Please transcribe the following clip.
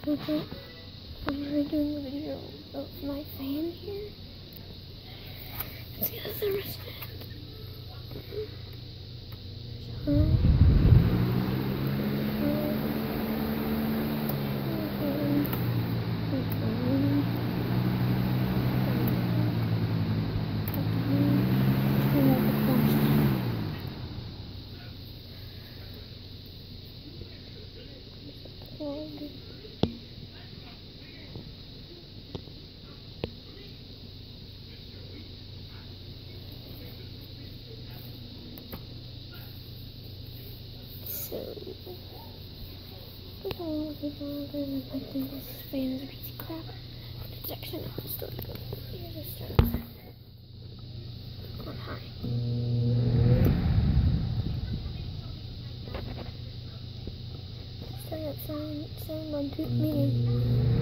So I'm already doing a video of my fan here. Let's get a thermostat. So, I think this fan is a piece of crap. It's actually not still good. Here's a start on high. Starting at sound on medium.